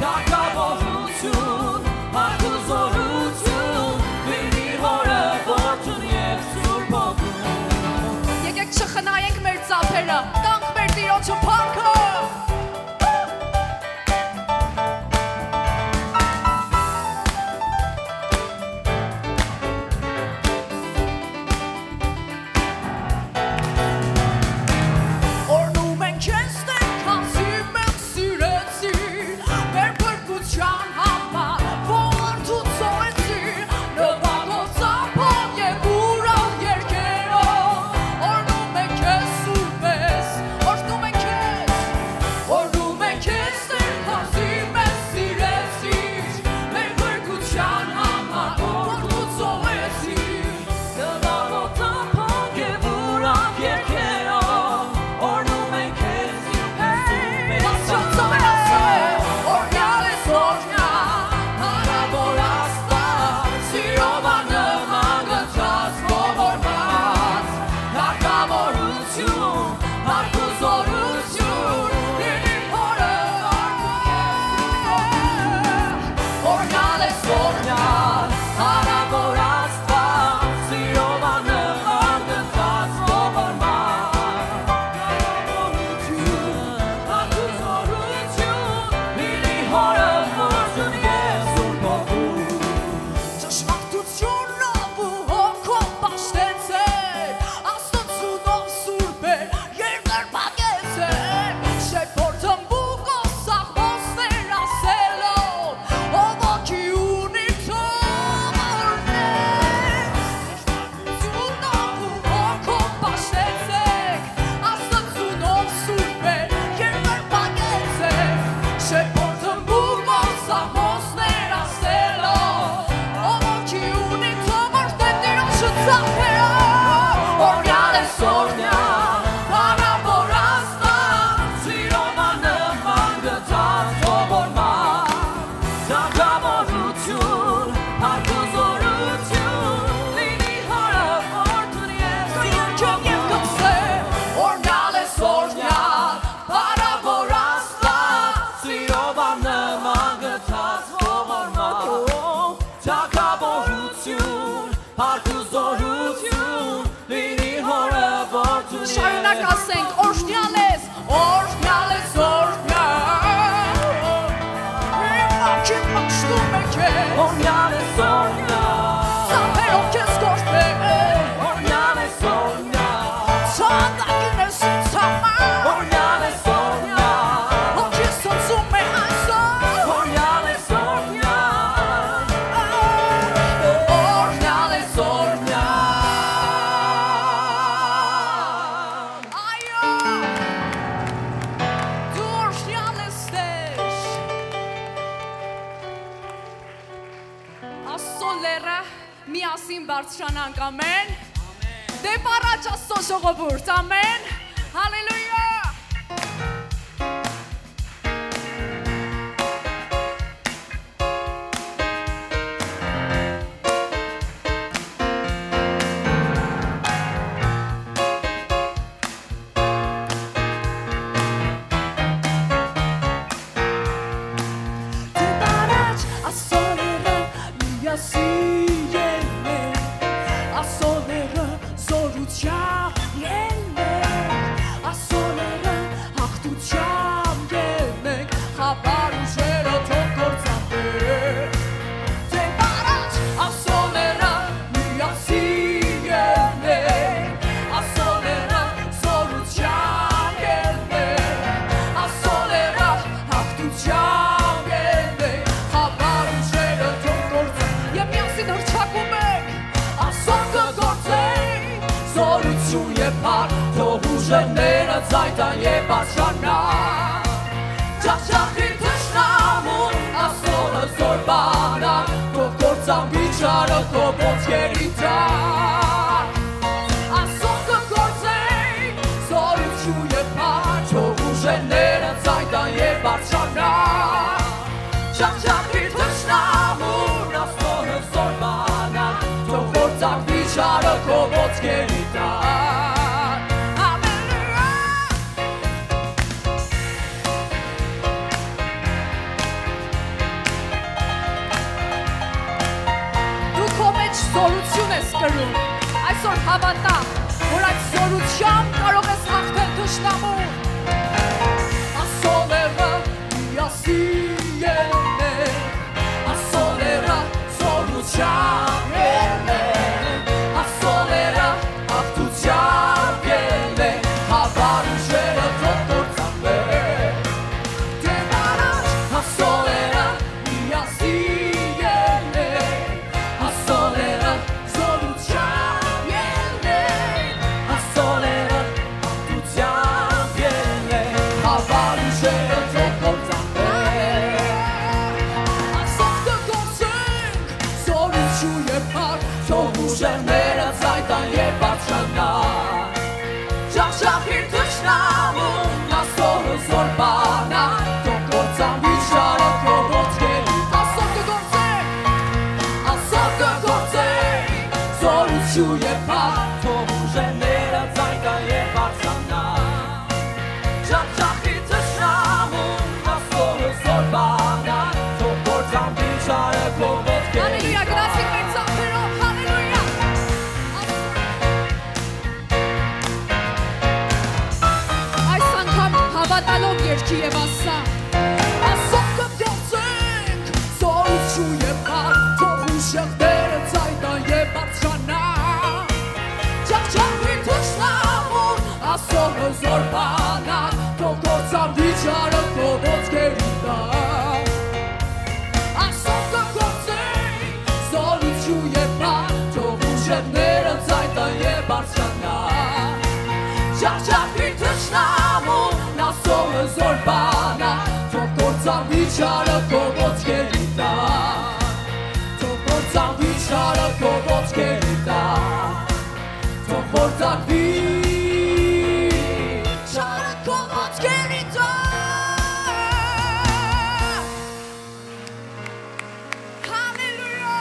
Թագավորություն, հարգուզորություն, լինի հորը, որդուն և Սուրբ Հոգու։ Եկեք չխնայենք մեր ծափերը, տանք մեր Տիրոջը փառքը։ Բարձրանանք, ամեն, դեպ առաջ Աստծո ժողովուրդ, ամեն, հալելույա։ Ուժերները ձայտան և բարձրանա Ճախճախի թշնամուն Աստորը զոր բանա Թող գործան վիճարը քո ոտքերի տակ Աստոր կգործեի զորություն և փառք Թող ուժերները ձայտան և բարձրանա Ճախճախի թշնամուն Աստորը զոր բանա Թող գործան վիճարը քո ոտքերի տակ սորություն ես կրում։ Այսօր հավատա, որ այդ սորությամբ կարող ես հաղթել թշնամուն։ Ասոլերը միասին ելնեն, ասոլերը սորությամբ ելնեն, ասոլերը հաղթությամբ ելնեն, հավար ուժերը թող կործանվեն։ Դեպ առաջ ասոլերը միասին ելնեն, ասոլերը սորությամբ ելնեն, ասոլերը հաղթությամբ ելնեն, հավար ուժերը թող կործանվեն։ Ասոք կգործենք, Սորություն և փառք, թող ուժերները ձայտան և բարձրանան։ Շախշախիր թշնամուն, ասորը զոր բանա, թող կործանվի շարը քո ոտքերից։ ասոք կգործենք, Ասոք կգործենք, սորություն և փառք, թող ուժերները ձայտան և բարձրանան։ Շախշախիր թշնամուն, ասորը զոր բանա, թող կործանվի շարը քո ոտքերից։ Հալելույա, գնացինք մեր ծափերով, հալելույա։ Այս անգամ հավատալով երկի և ասա, Ասոք կգործենք, սորություն և փառք, թող ուժերները ձայտան և բարձրանան։ Շախշախիր թշնամուն, ասորը զոր բանա, թող կործանվի շարը քո ոտքերի տակ։ Ասոք կգործենք, սորություն և փառք, թող ուժերները ձայտան և բարձրանան։ Շախշախիր թշնամուն, ասորը զոր բանա, թող կործանվի շարը քո ոտքերի տակ։ Թող կործանվի շարը քո ոտքերի տակ, թող կործանվի շարը քո ոտքերի տակ։ հալելույա։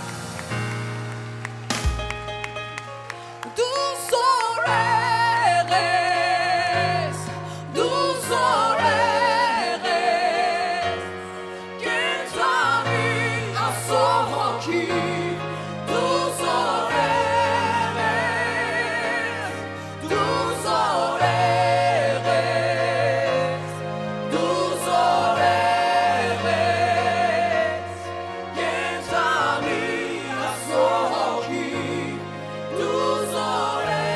Դու զորեղ ես, Դու զորեղ ես, կենդանի ասողոքի, դու զորեղ ես, դու զորեղ ես, դու զորեղ ես, կենդանի ասողոքի, դու զորեղ ես։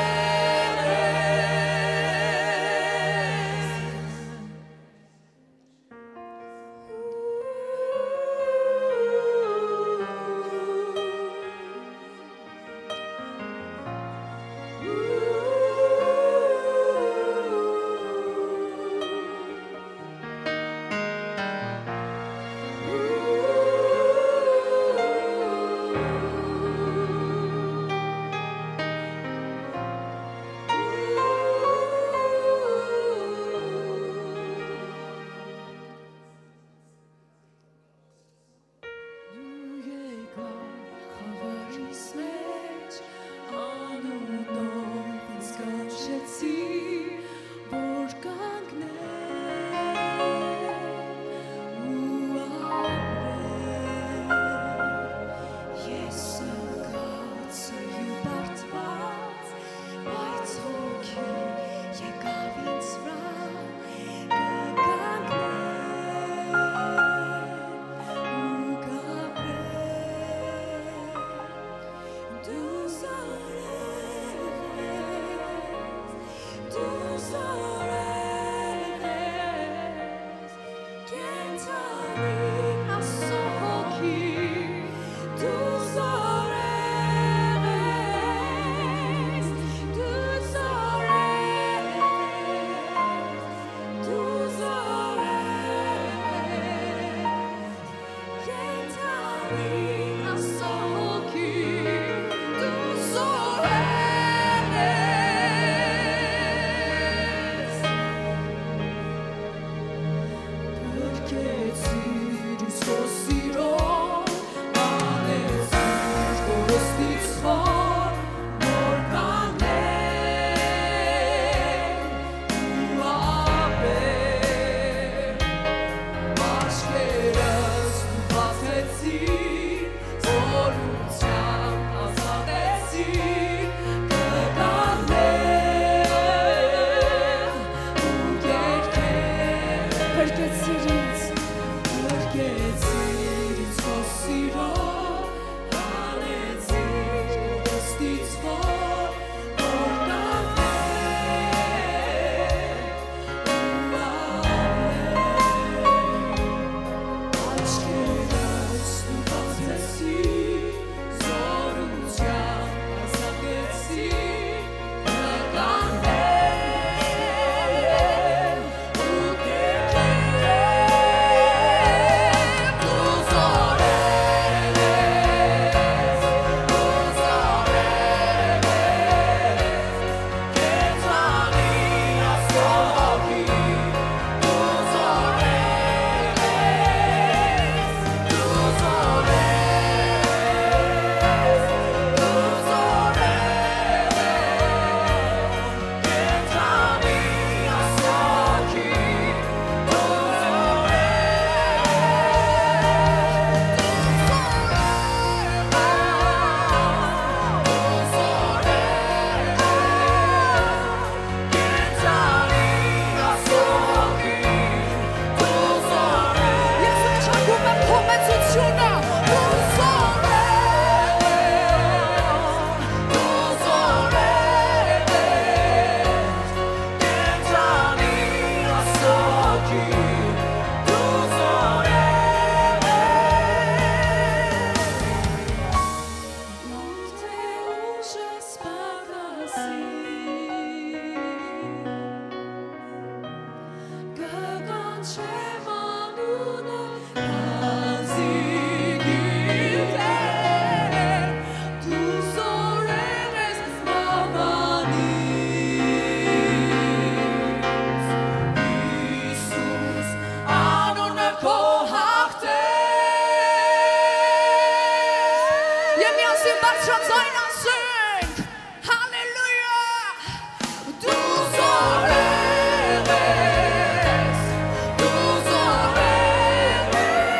բարձրացայն ասենք, հալելույա, դու զորեղ ես, դու զորեղ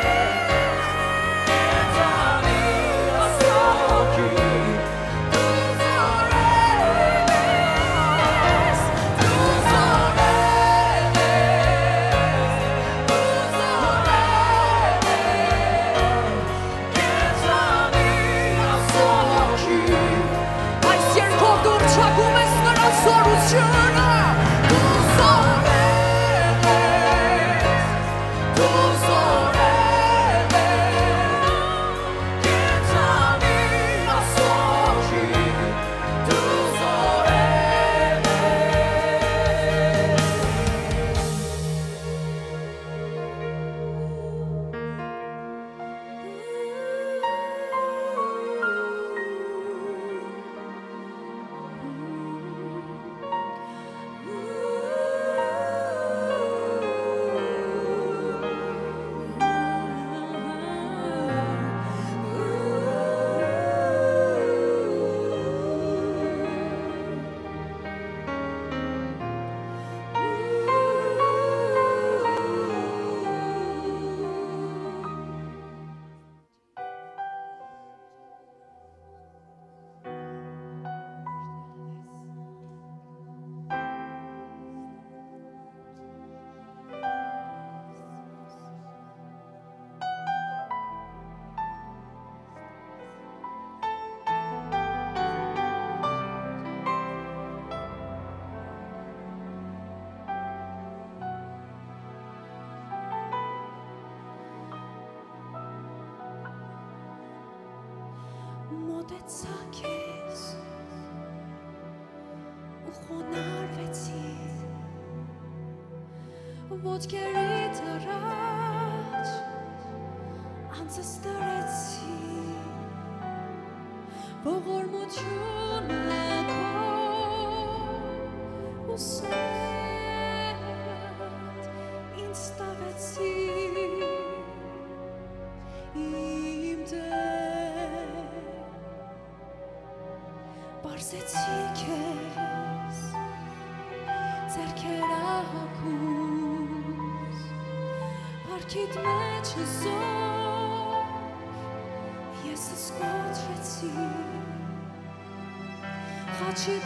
ես, անի ասոքի, դու զորեղ ես, դու զորեղ ես, դու զորեղ ես, անի ասոքի, այս երկով դու հռչակում ես նրա զորությունը, դու զորեղ ես, դու զորեղ ես, անի ասոքի, դու զորեղ մոտեցա քեզ ու խոնարհվեցի ոտքերիդ առաջ անձս դրեցի ողորմությունը քո ուսերդ ինձ տվեցի իմ դեր Պարզեցի քեզ ձեռքերահագուս Պարքիդ մեջ զոր ես սկոտրեցի խաչիդ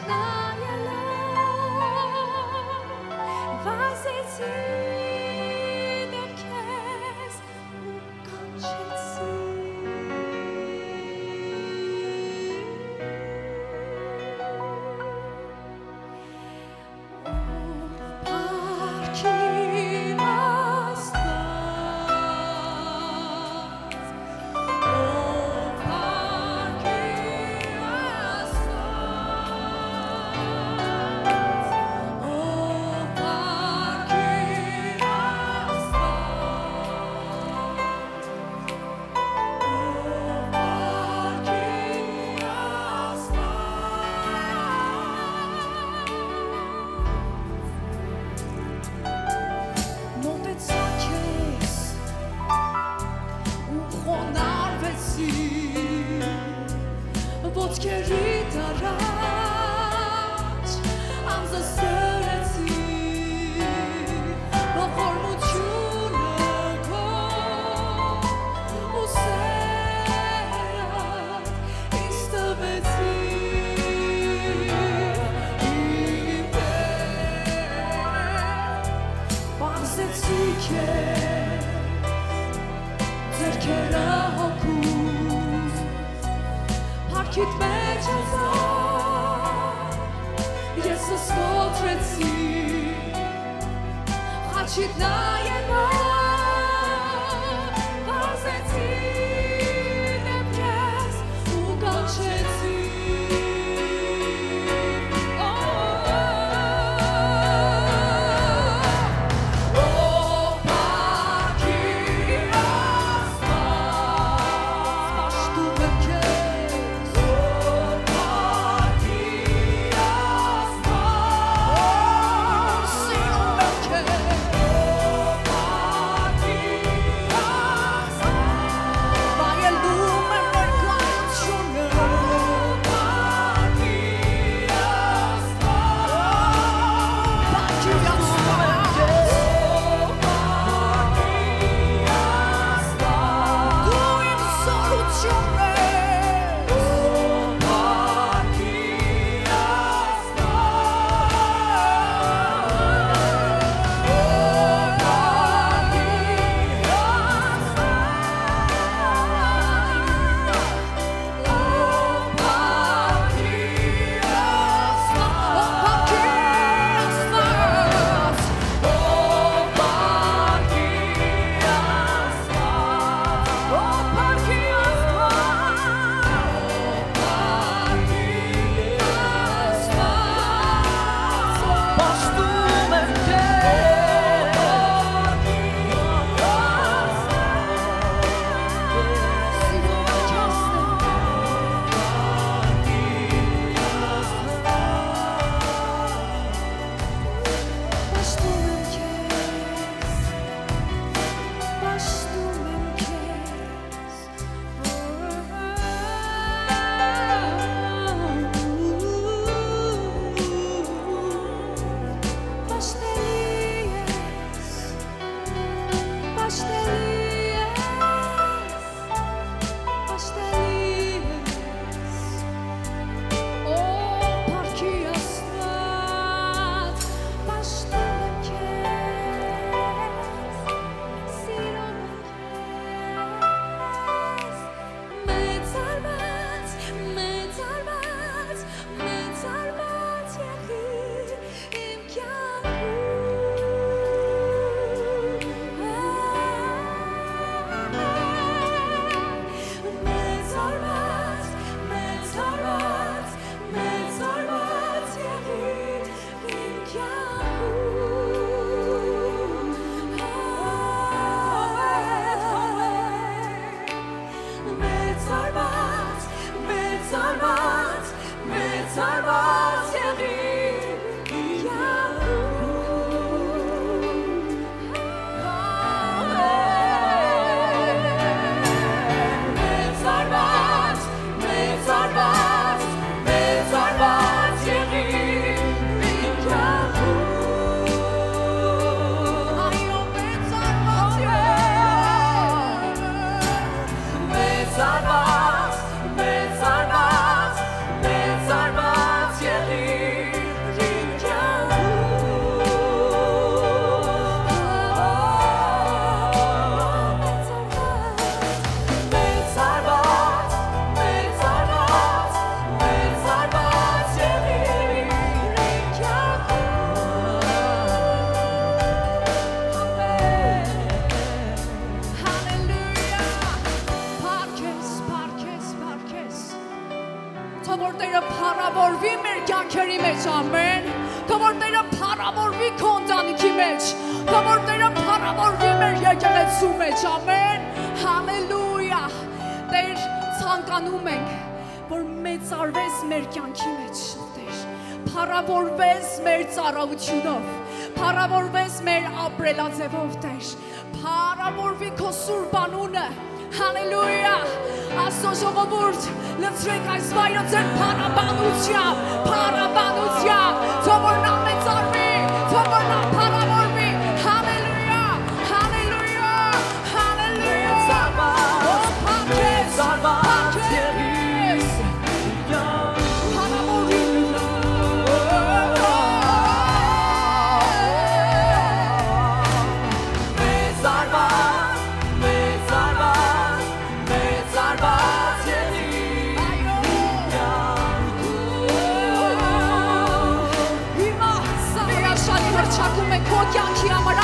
նայելով վազեցի դեպ քեզ ու կանչեցի ոտքերիդ առաջ անձս դրեցի ողորմությունը քո ուսերդ ինձ տվեցի իմ դեր պարզեցի քեզ ձեռքերահոգուս Պարքիդ մեջ զոր ես սկոտրեցի խաչիդ նայելով վազեցի դեպ քեզ ու կանչեցի Փառավորվես մեր ծառայությունով, փառավորվես մեր ապրելաձևով, Տեր, փառավորվի քո սուրբ անունը, հալելույա, Աստծո ժողովուրդ, լցրեք այս վայրը ձեր փառաբանությամբ, թող որ նա մեծարվի, թող որ նա փառավորվի, հալելույա, հալելույա, հալելույա, Քո կյանքի համար